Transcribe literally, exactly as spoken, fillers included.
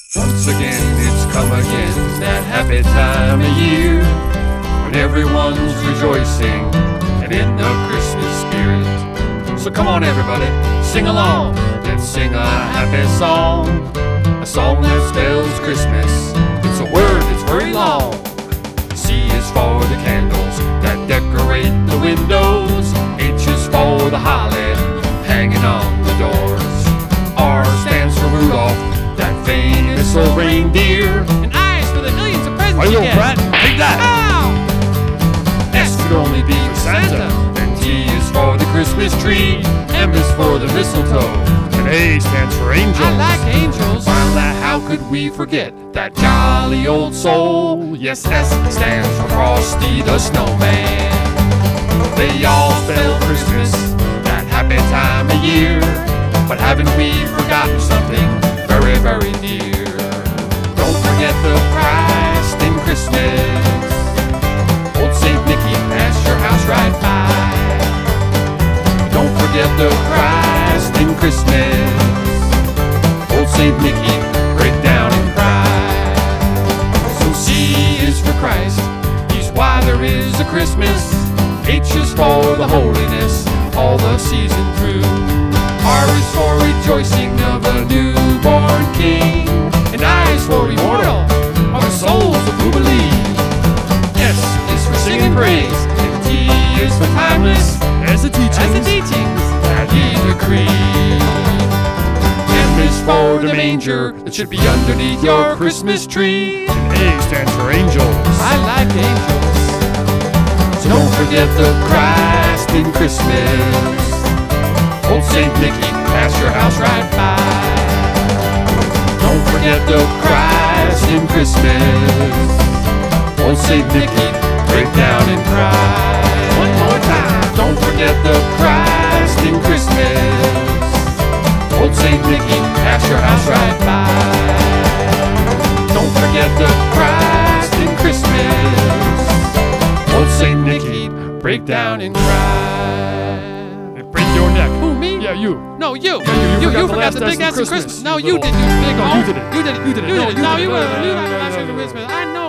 Once again, it's come again, that happy time of year, when everyone's rejoicing and in the Christmas spirit. So come on everybody, sing along, let's sing a happy song, a song that spells Christmas. It's a word that's very long. C is for the candles that decorate the windows. H is for the holly hanging on the doors. R stands for Rudolph, that famous old reindeer. And I is for the millions of presents you you get. brat, take that! Ow! S could only be for Santa. And T is for the Christmas tree. M is for the mistletoe. And A stands for angels. I like angels. Finally, how could we forget that jolly old soul? Yes, S stands for Frosty the Snowman. They all spell Christmas, that happy time of year. But haven't we forgotten something very, very dear? Don't forget the Christ in Christmas. Old Saint Nicky passed your house right by. Don't forget the Christ in Christmas. Old Saint Nicky break down and cry. So C is for Christ, he's why there is a Christmas. H is for the holiness all the season through. R is for rejoicing of a newborn king. And I is for immortal are the souls of who believe. S is for singing praise, and T is for timeless as the teachings, As the teachings that he decreed. M is for the manger that should be underneath your Christmas tree. And A stands for angels. I like angels. So don't forget the Christ in Christmas. Old Saint Nicky passed your house right by. Don't forget the Christ in Christmas. Old Saint Nicky break down and cry. One more time. Don't forget the Christ in Christmas. Old Saint Nicky passed your house right by. Don't forget the Christ in Christmas. Old Saint Nicky break down and cry. Break your neck. Who, me? Yeah, you. No, you. Yeah, you, you, you, forgot, you the forgot the big ass Christmas. Christmas. No, you you did, you big No, hole. you did it. You did it. You did it. You No, did it. you No, did it. you No, were. no, You no, were no, last no, year no. Christmas. I know.